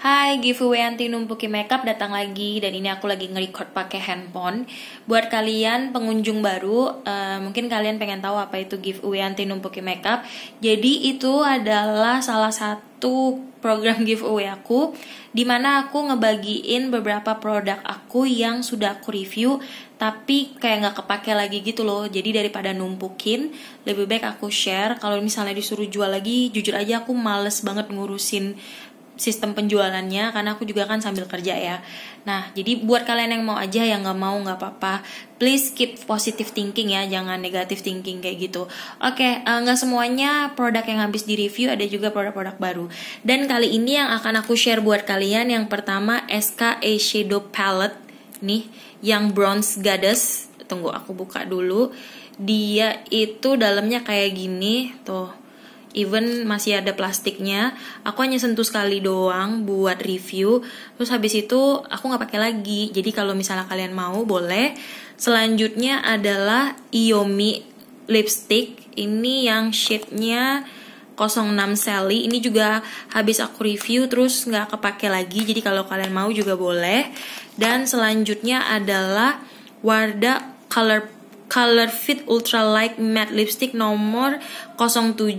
Hai, giveaway anti numpuki makeup datang lagi. Dan ini aku lagi nge-record pakai handphone. Buat kalian pengunjung baru, mungkin kalian pengen tahu apa itu giveaway anti numpuki makeup. Jadi itu adalah salah satu program giveaway aku, dimana aku ngebagiin beberapa produk aku yang sudah aku review tapi kayak gak kepake lagi gitu loh. Jadi daripada numpukin, lebih baik aku share. Kalau misalnya disuruh jual lagi, jujur aja aku males banget ngurusin sistem penjualannya, karena aku juga kan sambil kerja ya. Nah, jadi buat kalian yang mau aja, yang gak mau gak apa-apa. Please keep positive thinking ya, jangan negative thinking kayak gitu. Oke, gak semuanya produk yang habis di review, ada juga produk-produk baru. Dan kali ini yang akan aku share buat kalian, yang pertama SK Eyeshadow Palette nih, yang Bronze Goddess. Tunggu aku buka dulu. Dia itu dalamnya kayak gini tuh, even masih ada plastiknya. Aku hanya sentuh sekali doang buat review, terus habis itu aku gak pakai lagi. Jadi kalau misalnya kalian mau boleh. Selanjutnya adalah Iyomi lipstick. Ini yang shade-nya 06 Sally. Ini juga habis aku review terus gak kepake lagi, jadi kalau kalian mau juga boleh. Dan selanjutnya adalah Wardah Color Fit Ultra Light Matte Lipstick nomor 07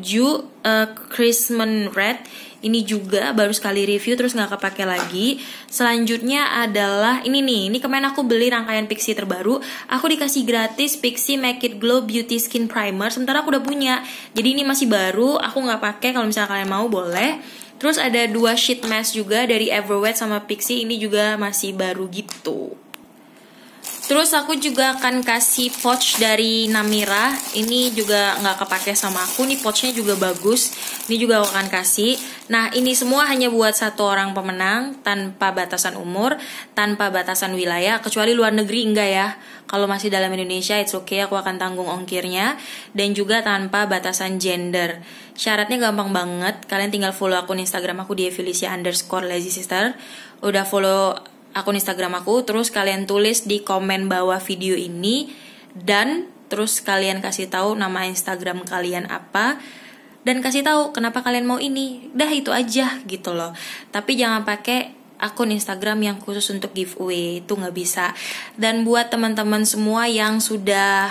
Christmas Red. Ini juga baru sekali review terus gak kepake lagi. Selanjutnya adalah ini kemarin aku beli rangkaian Pixi terbaru. Aku dikasih gratis Pixi Make It Glow Beauty Skin Primer, sementara aku udah punya. Jadi ini masih baru, aku gak pakai. Kalau misalnya kalian mau boleh. Terus ada 2 sheet mask juga dari Everwet sama Pixi. Ini juga masih baru gitu. Terus aku juga akan kasih pouch dari Namira. Ini juga nggak kepake sama aku. Nih pouchnya juga bagus. Ini juga aku akan kasih. Nah, ini semua hanya buat satu orang pemenang, tanpa batasan umur, tanpa batasan wilayah, kecuali luar negeri enggak ya. Kalau masih dalam Indonesia, it's okay, aku akan tanggung ongkirnya. Dan juga tanpa batasan gender. Syaratnya gampang banget. Kalian tinggal follow akun Instagram aku di @felicia_lazysister. Udah follow akun Instagram aku, terus kalian tulis di komen bawah video ini, dan terus kalian kasih tahu nama Instagram kalian apa, dan kasih tahu kenapa kalian mau ini. Dah itu aja gitu loh. Tapi jangan pakai akun Instagram yang khusus untuk giveaway, itu nggak bisa. Dan buat teman-teman semua yang sudah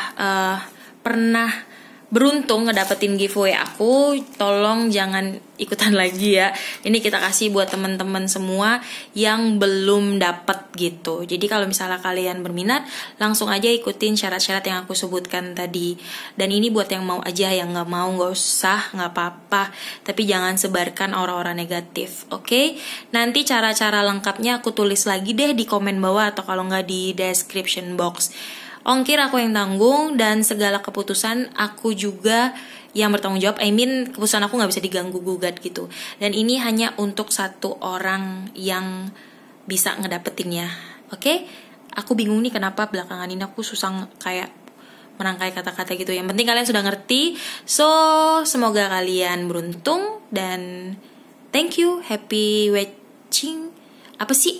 pernah beruntung ngedapetin giveaway aku, tolong jangan ikutan lagi ya. Ini kita kasih buat teman-teman semua yang belum dapet gitu. Jadi kalau misalnya kalian berminat, langsung aja ikutin syarat-syarat yang aku sebutkan tadi. Dan ini buat yang mau aja, yang nggak mau nggak usah, nggak apa-apa. Tapi jangan sebarkan aura-aura negatif, oke? Nanti cara-cara lengkapnya aku tulis lagi deh di komen bawah, atau kalau nggak di description box. Ongkir aku yang tanggung, dan segala keputusan aku juga yang bertanggung jawab. Keputusan aku gak bisa diganggu gugat gitu. Dan ini hanya untuk satu orang yang bisa ngedapetinnya. Oke? Aku bingung nih kenapa belakangan ini aku susah kayak merangkai kata-kata gitu. Yang penting kalian sudah ngerti. So, semoga kalian beruntung. Dan thank you. Happy watching. Apa sih?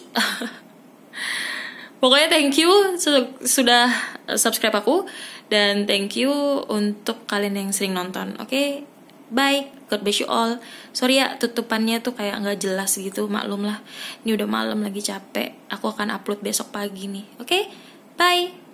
Pokoknya thank you sudah subscribe aku. Dan thank you untuk kalian yang sering nonton. Oke? Bye. God bless you all. Sorry ya, tutupannya tuh kayak gak jelas gitu. Maklum lah. Ini udah malam lagi, capek. Aku akan upload besok pagi nih. Oke? Bye.